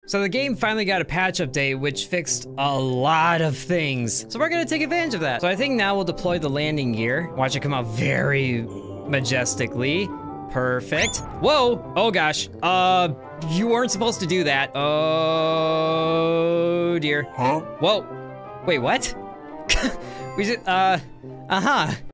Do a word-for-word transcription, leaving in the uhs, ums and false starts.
So the game finally got a patch update, which fixed a lot of things. So we're gonna take advantage of that. So I think now we'll deploy the landing gear. Watch it come out very majestically. Perfect. Whoa, oh gosh. Uh, you weren't supposed to do that. Oh dear. Huh? Whoa, wait, what? we just, uh, uh-huh.